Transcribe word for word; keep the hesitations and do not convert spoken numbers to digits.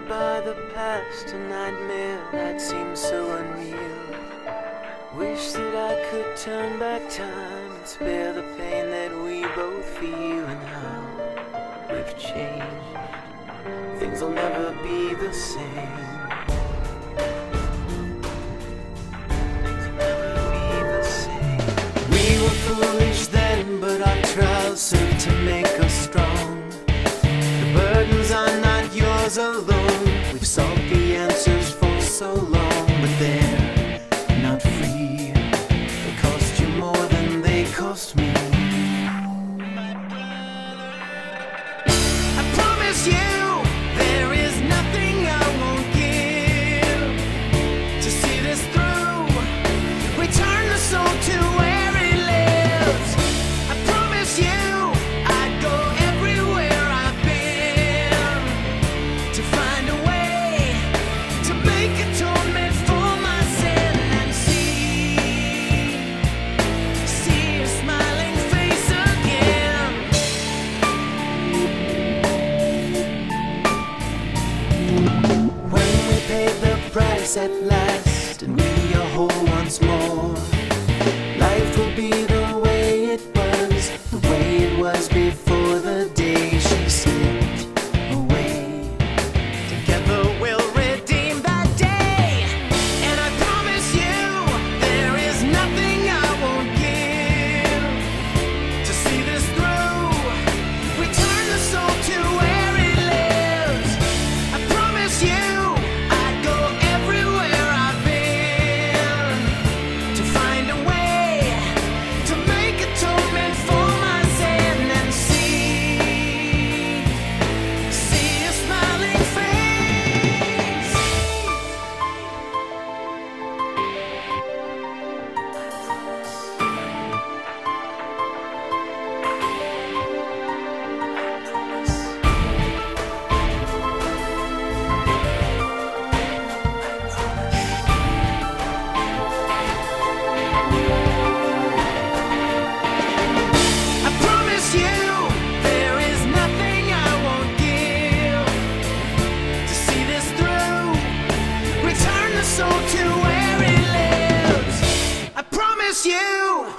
by the past, a nightmare that seems so unreal. Wish that I could turn back time and spare the pain that we both feel, and how we've changed. Things will never be the same. Things will never be the same. We were foolish then, but our trials serve to make us strong. The burdens are not yours alone. We've sought the answers for so long, but they're not free. They cost you more than they cost me. I promise you there is nothing I won't give to see this through. Return the soul to where it lives. I promise you I'd go everywhere I've been to find a way to make atonement for my sin and see, see your smiling face again. When we paid the price at last and we are whole once more, life will be the way it was, the way it was before the day she slipped away. Together we'll redeem that day, and I promise you there is nothing I won't give to see this through. Return the soul to where it lives. I promise you I'd go everywhere I've been to find a way to make atonement for my sin and see, see a smiling face. I promise you there is nothing I won't give to see this through. Return the soul to where it lives. I promise you